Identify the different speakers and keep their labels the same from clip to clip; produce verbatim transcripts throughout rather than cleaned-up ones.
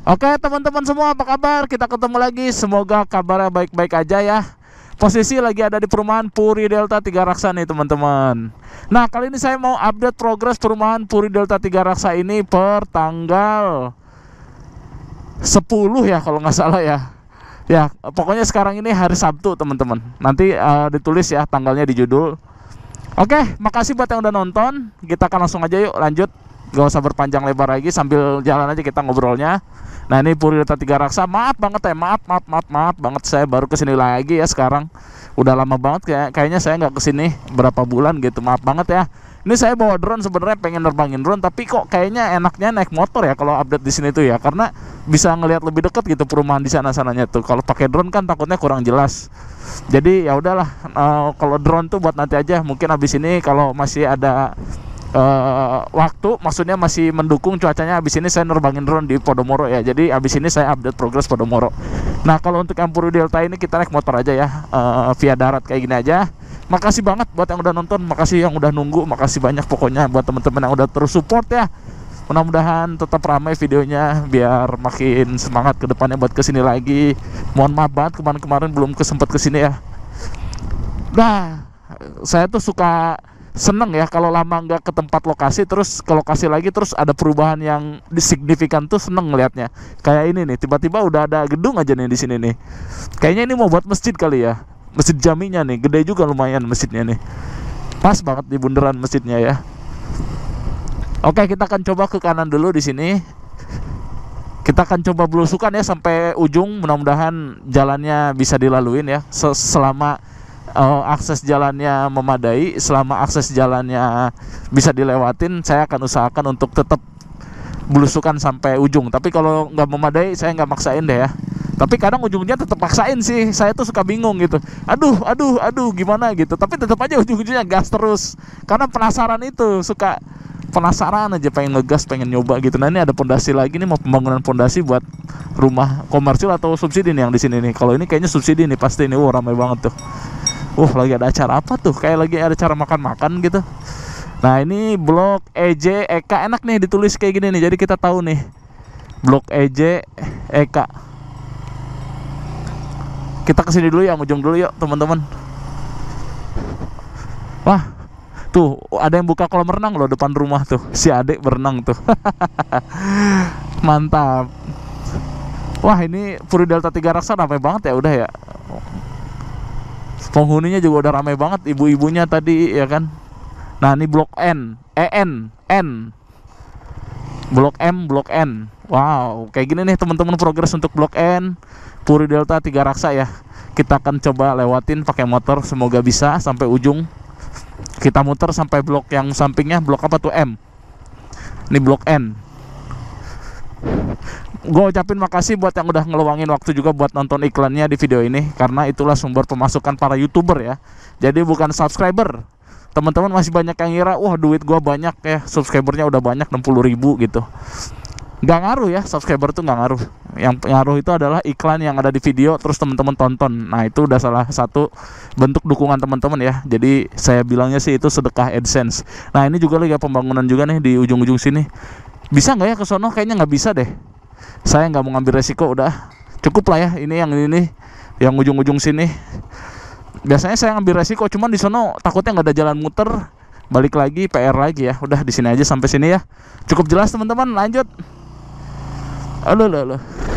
Speaker 1: Oke teman-teman semua, apa kabar? Kita ketemu lagi, semoga kabarnya baik-baik aja ya. Posisi lagi ada di perumahan Puri Delta Tiga Raksa nih teman-teman. Nah kali ini saya mau update progres perumahan Puri Delta Tiga Raksa ini per tanggal sepuluh ya kalau nggak salah ya. Ya pokoknya sekarang ini hari Sabtu teman-teman. Nanti uh, ditulis ya tanggalnya di judul. Oke, makasih buat yang udah nonton. Kita akan langsung aja yuk lanjut. Gak usah berpanjang lebar lagi, sambil jalan aja kita ngobrolnya. Nah ini Puri Delta Tiga Raksa. Maaf banget ya, maaf, maaf, maaf, maaf banget. Saya baru kesini lagi ya sekarang. Udah lama banget kayak kayaknya saya nggak kesini berapa bulan gitu. Maaf banget ya. Ini saya bawa drone, sebenarnya pengen nerbangin drone, tapi kok kayaknya enaknya naik motor ya kalau update di sini tuh ya, karena bisa ngelihat lebih dekat gitu perumahan di sana sananya tuh. Kalau pakai drone kan takutnya kurang jelas. Jadi ya udahlah, uh, kalau drone tuh buat nanti aja. Mungkin habis ini kalau masih ada Uh, waktu, maksudnya masih mendukung cuacanya, habis ini saya nerbangin drone di Podomoro ya. Jadi habis ini saya update progres Podomoro. Nah kalau untuk yang Puri Delta ini kita naik motor aja ya, uh, via darat kayak gini aja. Makasih banget buat yang udah nonton, makasih yang udah nunggu, makasih banyak pokoknya buat teman-teman yang udah terus support ya. Mudah-mudahan tetap ramai videonya biar makin semangat ke depannya buat kesini lagi. Mohon maaf banget kemarin-kemarin belum kesempet kesini ya. Nah saya tuh suka seneng ya kalau lama nggak ke tempat lokasi, terus ke lokasi lagi terus ada perubahan yang signifikan tuh seneng ngelihatnya. Kayak ini nih, tiba-tiba udah ada gedung aja nih di sini nih. Kayaknya ini mau buat masjid kali ya, masjid jaminya nih, gede juga lumayan masjidnya nih. Pas banget di bundaran masjidnya ya. Oke, kita akan coba ke kanan dulu di sini. Kita akan coba belusukan ya sampai ujung. Mudah-mudahan jalannya bisa dilaluin ya. Selama Uh, akses jalannya memadai, selama akses jalannya bisa dilewatin, saya akan usahakan untuk tetap belusukan sampai ujung. Tapi kalau nggak memadai, saya nggak maksain deh ya. Tapi kadang ujungnya tetap paksain sih. Saya tuh suka bingung gitu. Aduh, aduh, aduh, gimana gitu. Tapi tetap aja ujung-ujungnya gas terus. Karena penasaran itu, suka penasaran aja, pengen ngegas, pengen nyoba gitu. Nah ini ada pondasi lagi nih, mau pembangunan pondasi buat rumah komersil atau subsidi nih yang di sini nih. Kalau ini kayaknya subsidi nih pasti nih. Wah, ramai banget tuh. Wah, uh, lagi ada acara apa tuh? Kayak lagi ada acara makan-makan gitu. Nah ini blok E J E K, enak nih ditulis kayak gini nih. Jadi kita tahu nih blok E J E K. Kita kesini dulu yang ujung dulu yuk teman-teman. Wah, tuh ada yang buka kolam renang loh depan rumah tuh. Si adek berenang tuh. Mantap. Wah ini Puri Delta Tiga Raksa ramai banget ya udah ya. Penghuninya juga udah ramai banget, ibu-ibunya tadi ya kan. Nah ini blok N, E N, N, blok M, blok N. Wow, kayak gini nih teman-teman progres untuk blok N Puri Delta Tiga Raksa ya. Kita akan coba lewatin pakai motor, semoga bisa sampai ujung. Kita muter sampai blok yang sampingnya, blok apa tuh, M. Ini blok N. Gue ucapin makasih buat yang udah ngeluangin waktu juga buat nonton iklannya di video ini, karena itulah sumber pemasukan para YouTuber ya. Jadi bukan subscriber. Teman-teman masih banyak yang ngira, wah duit gue banyak ya, subscribernya udah banyak enam puluh ribu gitu. Gak ngaruh ya, subscriber tuh gak ngaruh. Yang ngaruh itu adalah iklan yang ada di video terus teman-teman tonton. Nah itu udah salah satu bentuk dukungan teman-teman ya. Jadi saya bilangnya sih itu sedekah AdSense. Nah ini juga lagi pembangunan juga nih di ujung-ujung sini. Bisa nggak ya ke sono? Kayaknya nggak bisa deh. Saya nggak mau ngambil resiko, udah cukup lah ya. Ini yang ini nih, yang ujung-ujung sini. Biasanya saya ngambil resiko, cuman di sono takutnya nggak ada jalan muter. Balik lagi, P R lagi ya. Udah di sini aja sampai sini ya. Cukup jelas teman-teman, lanjut. Halo, halo.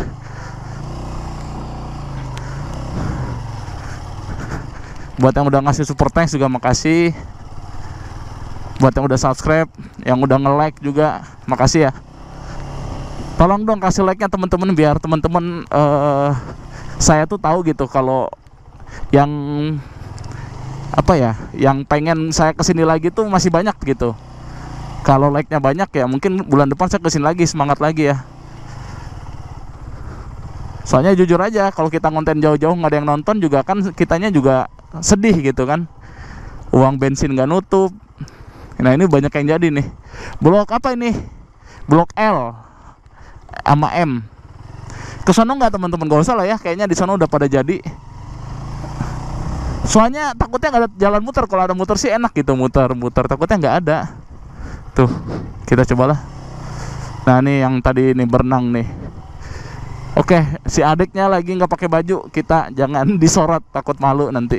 Speaker 1: Buat yang udah ngasih super thanks juga makasih. Buat yang udah subscribe, yang udah nge-like juga makasih ya. Tolong dong kasih like-nya teman-teman, biar teman-teman uh, saya tuh tahu gitu kalau yang apa ya, yang pengen saya kesini lagi tuh masih banyak gitu. Kalau like-nya banyak ya mungkin bulan depan saya kesini lagi, semangat lagi ya. Soalnya jujur aja kalau kita konten jauh-jauh nggak ada yang nonton juga kan, kitanya juga sedih gitu kan. Uang bensin nggak nutup. Nah ini banyak yang jadi nih. Blok apa ini? Blok L sama M. Kesono nggak teman-teman? Gak usah lah ya, kayaknya di sana udah pada jadi. Soalnya takutnya nggak ada jalan muter. Kalau ada muter sih enak gitu, muter-muter. Takutnya nggak ada. Tuh, kita cobalah. Nah ini yang tadi ini berenang nih. Oke, si adiknya lagi nggak pakai baju, kita jangan disorot, takut malu nanti.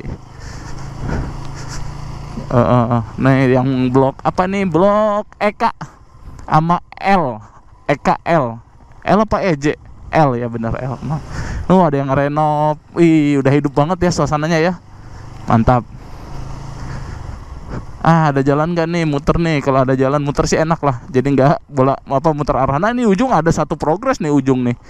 Speaker 1: Uh, uh, uh. Nah, yang blok apa nih? Blok Eka sama L, Eka L, L apa E J? L ya, bener L. Nah, oh, ada yang renov. Wih, udah hidup banget ya suasananya ya. Mantap. Ah, ada jalan nggak nih muter nih? Kalau ada jalan muter sih enak lah. Jadi nggak bola apa muter arah. Nah, ini ujung ada satu progres nih ujung nih.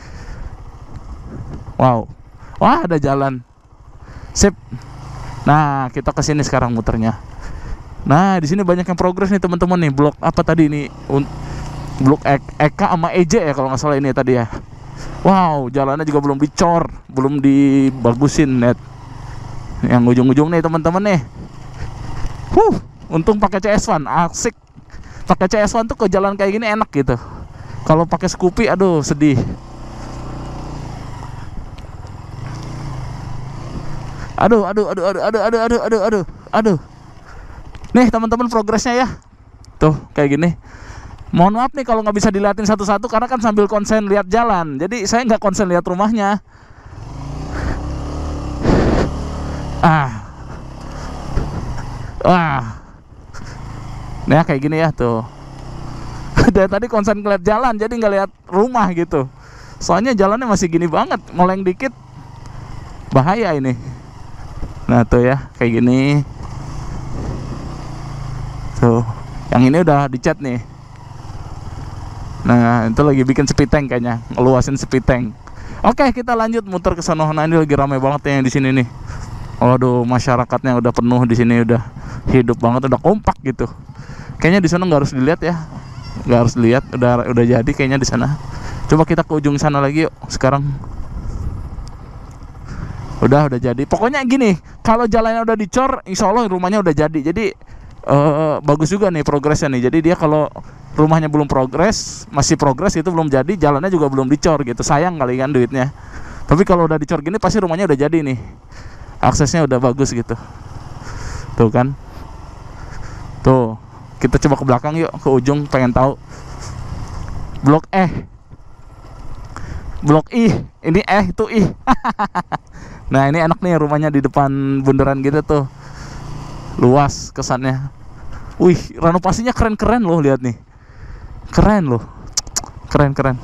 Speaker 1: Wow, wah ada jalan. Sip. Nah, kita ke sini sekarang muternya. Nah, di sini banyak yang progres nih teman-teman nih. Blok apa tadi ini? Blok E K sama E J ya kalau nggak salah ini tadi ya. Wow, jalannya juga belum dicor, belum dibagusin net. Yang ujung-ujung nih teman-teman nih. Huh, untung pakai C S satu, asik. Pakai C S satu tuh ke jalan kayak gini enak gitu. Kalau pakai Scoopy, aduh sedih. Aduh, aduh, aduh, aduh, aduh, aduh, aduh, aduh, aduh, aduh. Nih teman-teman progresnya ya. Tuh kayak gini. Mohon maaf nih kalau nggak bisa dilihatin satu-satu karena kan sambil konsen lihat jalan. Jadi saya nggak konsen lihat rumahnya. Ah, wah. Nah kayak gini ya tuh. Dari tadi konsen ngeliat jalan, jadi nggak lihat rumah gitu. Soalnya jalannya masih gini banget, moleng dikit bahaya ini. Nah tuh ya kayak gini. Tuh, yang ini udah dicat nih. Nah itu lagi bikin speed tank kayaknya, ngeluasin speed tank. Oke, kita lanjut muter ke sana. Nah ini lagi ramai banget ya yang di sini nih. Waduh, masyarakatnya udah penuh di sini, udah hidup banget, udah kompak gitu. Kayaknya di sana nggak harus dilihat ya, nggak harus dilihat, udah udah jadi kayaknya di sana. Coba kita ke ujung sana lagi yuk sekarang. Udah udah jadi. Pokoknya gini, kalau jalannya udah dicor, insya Allah rumahnya udah jadi. Jadi uh, bagus juga nih progresnya nih. Jadi dia kalau rumahnya belum progres, masih progres itu belum jadi, jalannya juga belum dicor gitu. Sayang kali kan duitnya. Tapi kalau udah dicor gini pasti rumahnya udah jadi nih. Aksesnya udah bagus gitu. Tuh kan. Tuh, kita coba ke belakang yuk, ke ujung pengen tahu. Blok E. Blok I. Ini E itu I. Nah, ini enak nih rumahnya di depan bundaran gitu tuh. Luas kesannya. Wih, renovasinya keren-keren loh, lihat nih. Keren loh. Keren-keren.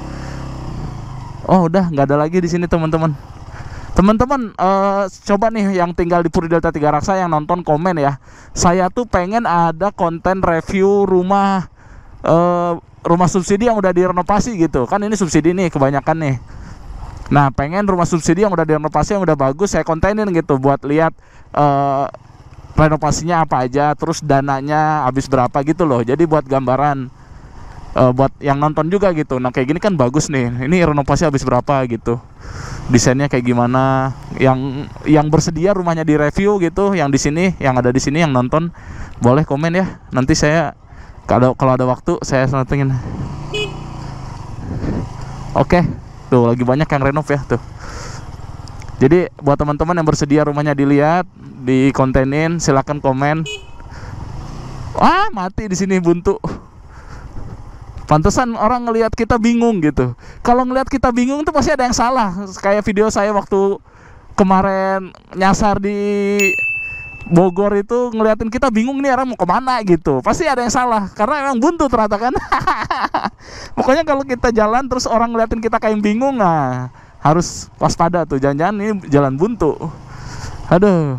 Speaker 1: Oh, udah nggak ada lagi di sini teman-teman. Teman-teman, uh, coba nih yang tinggal di Puri Delta Tiga Raksa yang nonton komen ya. Saya tuh pengen ada konten review rumah uh, rumah subsidi yang udah direnovasi gitu. Kan ini subsidi nih kebanyakan nih. Nah, pengen rumah subsidi yang udah direnovasi, yang udah bagus saya kontenin gitu buat lihat uh, renovasinya apa aja, terus dananya habis berapa gitu loh. Jadi buat gambaran uh, buat yang nonton juga gitu. Nah, kayak gini kan bagus nih. Ini renovasi habis berapa gitu. Desainnya kayak gimana, yang yang bersedia rumahnya di review gitu, yang di sini, yang ada di sini yang nonton boleh komen ya. Nanti saya kalau kalau ada waktu saya settingin. Oke, tuh lagi banyak yang renov ya tuh. Jadi buat teman-teman yang bersedia rumahnya dilihat, dikontenin, silakan komen. Wah, mati di sini buntu. Pantesan orang ngelihat kita bingung gitu. Kalau ngelihat kita bingung tuh pasti ada yang salah. Kayak video saya waktu kemarin nyasar di Bogor itu, ngeliatin kita bingung nih orang mau kemana gitu. Pasti ada yang salah karena emang buntu ternyata kan. Pokoknya kalau kita jalan terus orang ngeliatin kita kayak bingung, nah harus waspada tuh. Jangan-jangan ini jalan buntu. Aduh.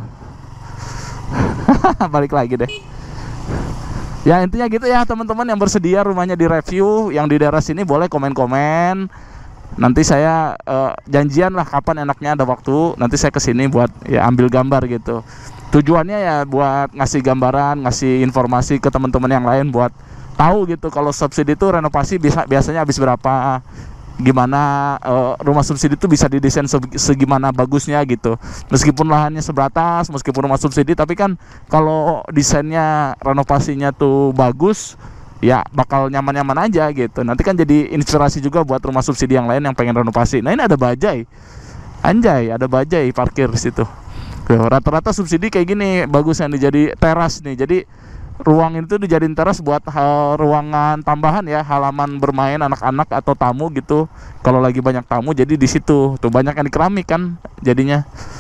Speaker 1: Balik lagi deh. Ya intinya gitu ya teman-teman yang bersedia rumahnya di review yang di daerah sini boleh komen-komen. Nanti saya uh, janjian lah kapan enaknya ada waktu. Nanti saya kesini buat ya ambil gambar gitu. Tujuannya ya buat ngasih gambaran, ngasih informasi ke teman-teman yang lain buat tahu gitu kalau subsidi itu renovasi bisa biasanya habis berapa, gimana uh, rumah subsidi itu bisa didesain segimana bagusnya gitu. Meskipun lahannya sebatas, meskipun rumah subsidi, tapi kan kalau desainnya renovasinya tuh bagus, ya bakal nyaman-nyaman aja gitu. Nanti kan jadi inspirasi juga buat rumah subsidi yang lain yang pengen renovasi. Nah ini ada bajai, anjay, ada bajai parkir di situ. Rata-rata subsidi kayak gini bagus yang jadi teras nih. Jadi ruang itu dijadiin teras buat uh, ruangan tambahan ya, halaman bermain anak-anak atau tamu gitu. Kalau lagi banyak tamu jadi di situ. Tuh banyak yang di keramik kan jadinya.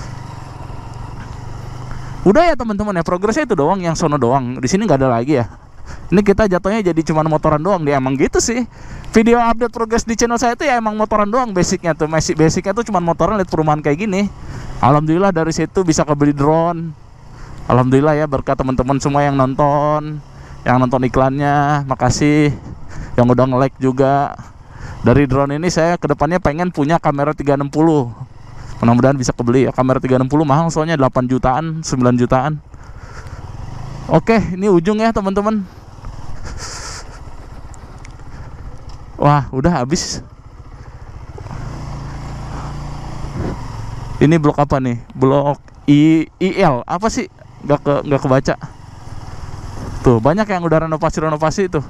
Speaker 1: Udah ya teman-teman ya, progresnya itu doang, yang sono doang. Di sini nggak ada lagi ya. Ini kita jatuhnya jadi cuma motoran doang. Dia emang gitu sih. Video update progres di channel saya itu ya emang motoran doang basicnya tuh. Basic basicnya tuh cuma motoran, lihat perumahan kayak gini. Alhamdulillah dari situ bisa kebeli drone. Alhamdulillah ya, berkat teman-teman semua yang nonton, yang nonton iklannya, makasih. Yang udah nge-like juga. Dari drone ini saya kedepannya pengen punya kamera tiga enam puluh. Mudah-mudahan bisa kebeli ya. Kamera tiga enam puluh mahal soalnya, delapan jutaan, sembilan jutaan. Oke, ini ujung ya teman-teman. Wah, udah habis. Ini blok apa nih? Blok I IL apa sih? Gak ke gak kebaca. Tuh banyak yang udah renovasi-renovasi itu.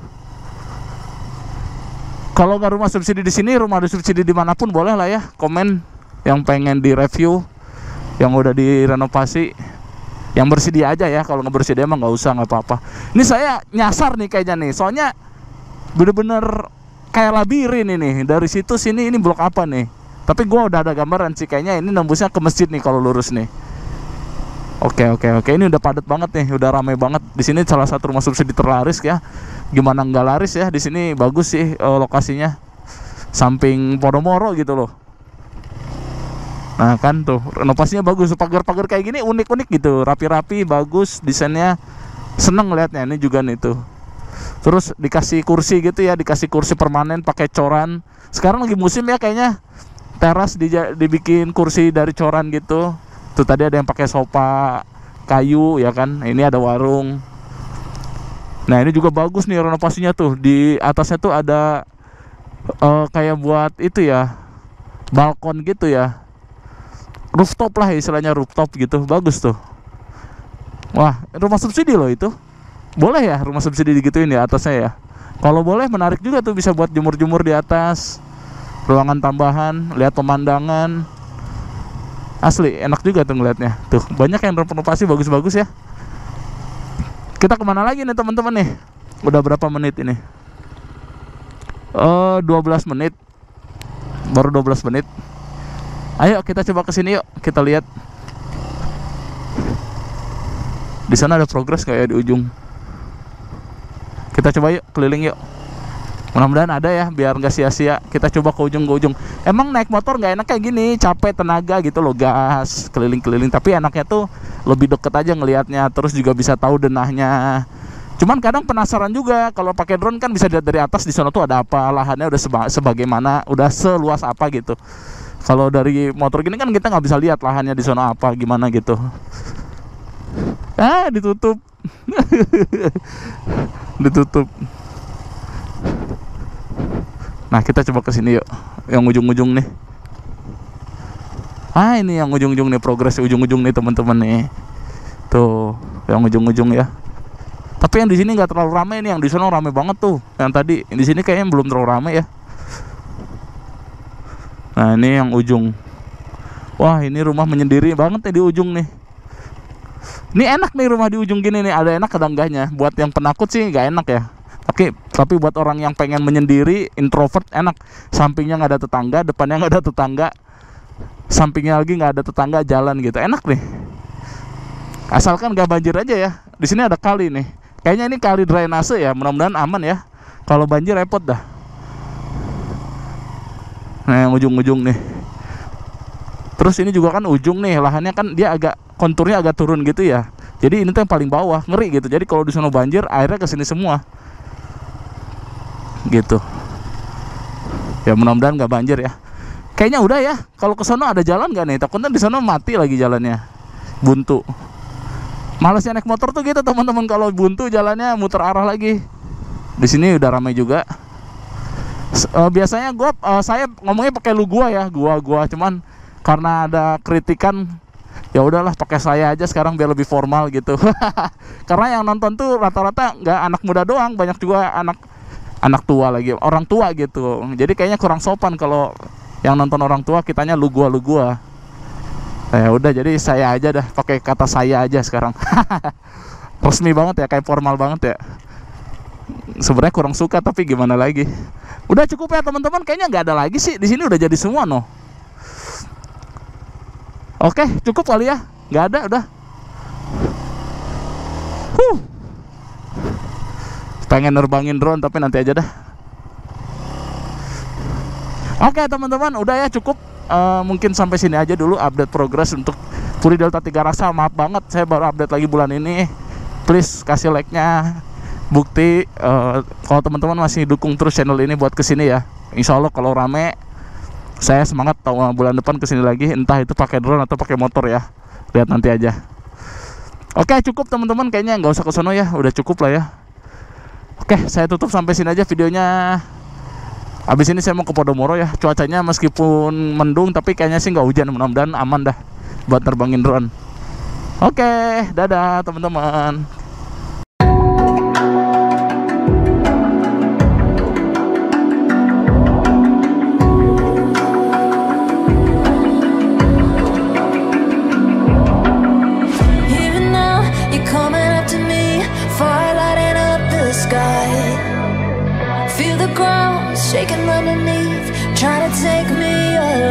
Speaker 1: Kalau nggak rumah subsidi di sini, rumah subsidi dimanapun boleh lah ya. Komen yang pengen direview, yang udah direnovasi, yang bersedia aja ya. Kalau nggak bersedia emang nggak usah, nggak apa-apa. Ini saya nyasar nih kayaknya nih, soalnya bener-bener kayak labirin ini. Dari situ sini ini blok apa nih? Tapi gua udah ada gambaran sih, kayaknya ini nembusnya ke masjid nih kalau lurus nih. Oke oke oke, ini udah padat banget nih, udah ramai banget. Di sini salah satu rumah subsidi terlaris ya. Gimana nggak laris ya? Di sini bagus sih uh, lokasinya, samping Podomoro gitu loh. Nah kan tuh renovasinya bagus, pagar-pagar kayak gini unik-unik gitu, rapi-rapi, bagus desainnya, seneng ngeliatnya. Ini juga nih tuh. Terus dikasih kursi gitu ya, dikasih kursi permanen pakai coran. Sekarang lagi musim ya kayaknya, teras di, dibikin kursi dari coran gitu. Tuh tadi ada yang pakai sofa kayu ya kan. Ini ada warung. Nah ini juga bagus nih renovasinya tuh. Di atasnya tuh ada uh, kayak buat itu ya, balkon gitu ya, rooftop lah istilahnya, rooftop gitu. Bagus tuh. Wah, rumah subsidi loh itu. Boleh ya rumah subsidi digituin ya atasnya ya. Kalau boleh menarik juga tuh, bisa buat jemur-jemur di atas. Ruangan tambahan, lihat pemandangan. Asli enak juga tuh ngeliatnya. Tuh banyak yang renovasi bagus-bagus ya. Kita kemana lagi nih teman-teman nih? Udah berapa menit ini? Uh, dua belas menit. Baru dua belas menit. Ayo kita coba kesini yuk, kita lihat. Di sana ada progres kayak di ujung. Kita coba yuk keliling yuk. Mudah-mudahan ada ya, biar nggak sia-sia. Kita coba ke ujung ke ujung. Emang naik motor nggak enak kayak gini, capek, tenaga gitu loh, gas keliling-keliling. Tapi enaknya tuh lebih deket aja ngelihatnya, terus juga bisa tahu denahnya. Cuman kadang penasaran juga, kalau pakai drone kan bisa lihat dari atas di sana tuh ada apa, lahannya udah seba sebagaimana, udah seluas apa gitu. Kalau dari motor gini kan kita nggak bisa lihat lahannya di sana apa, gimana gitu. Ah, ditutup. Ditutup. Nah kita coba kesini yuk, yang ujung-ujung nih. Ah ini yang ujung-ujung nih, progres ujung-ujung nih teman-teman nih. Tuh, yang ujung-ujung ya. Tapi yang di sini nggak terlalu ramai nih, yang di sana ramai banget tuh. Yang tadi di sini kayaknya belum terlalu ramai ya. Nah ini yang ujung. Wah ini rumah menyendiri banget nih di ujung nih. Ini enak nih rumah di ujung gini nih, ada enak ada enggaknya. Buat yang penakut sih nggak enak ya. Tapi tapi buat orang yang pengen menyendiri, introvert, enak. Sampingnya nggak ada tetangga, depannya nggak ada tetangga, sampingnya lagi nggak ada tetangga, jalan gitu, enak nih. Asalkan nggak banjir aja ya. Di sini ada kali nih. Kayaknya ini kali drainase ya. Mudah-mudahan aman ya. Kalau banjir repot dah. Nah yang ujung-ujung nih. Terus ini juga kan ujung nih, lahannya kan dia agak konturnya agak turun gitu ya. Jadi ini tuh yang paling bawah, ngeri gitu. Jadi kalau di sana banjir, airnya ke sini semua. Gitu. Ya mudah-mudahan nggak banjir ya. Kayaknya udah ya. Kalau ke sana ada jalan nggak nih? Takutnya di sana mati lagi jalannya, buntu. Malesnya naik motor tuh gitu teman-teman, kalau buntu jalannya muter arah lagi. Di sini udah ramai juga. Uh, biasanya gua uh, saya ngomongnya pakai lu gua ya, gua gua cuman karena ada kritikan, ya udahlah pakai saya aja sekarang biar lebih formal gitu. Karena yang nonton tuh rata-rata nggak anak muda doang, banyak juga anak anak tua lagi, orang tua gitu. Jadi kayaknya kurang sopan kalau yang nonton orang tua kitanya lu gua lu gua. Ya udah, jadi saya aja dah, pakai kata saya aja sekarang. resmi banget ya, kayak formal banget ya. Sebenarnya kurang suka tapi gimana lagi. Udah cukup ya teman-teman, kayaknya nggak ada lagi sih di sini, udah jadi semua no. Oke, cukup kali ya, nggak ada udah. Huh. Pengen nerbangin drone tapi nanti aja dah. Oke teman-teman, udah ya cukup. Uh, mungkin sampai sini aja dulu update progress untuk Puri Delta tiga Raksa. Maaf banget saya baru update lagi bulan ini. Please kasih like-nya. Bukti uh, kalau teman-teman masih dukung terus channel ini buat kesini ya. Insya Allah kalau rame saya semangat tahun bulan depan kesini lagi, entah itu pakai drone atau pakai motor ya. Lihat nanti aja. Oke cukup teman-teman, kayaknya nggak usah kesono ya, udah cukup lah ya. Oke saya tutup sampai sini aja videonya. Abis ini saya mau ke Podomoro ya. Cuacanya meskipun mendung tapi kayaknya sih nggak hujan, mudah-mudahan aman dah buat terbangin drone. Oke dadah teman-teman.
Speaker 2: Shaking underneath, trying to take me away.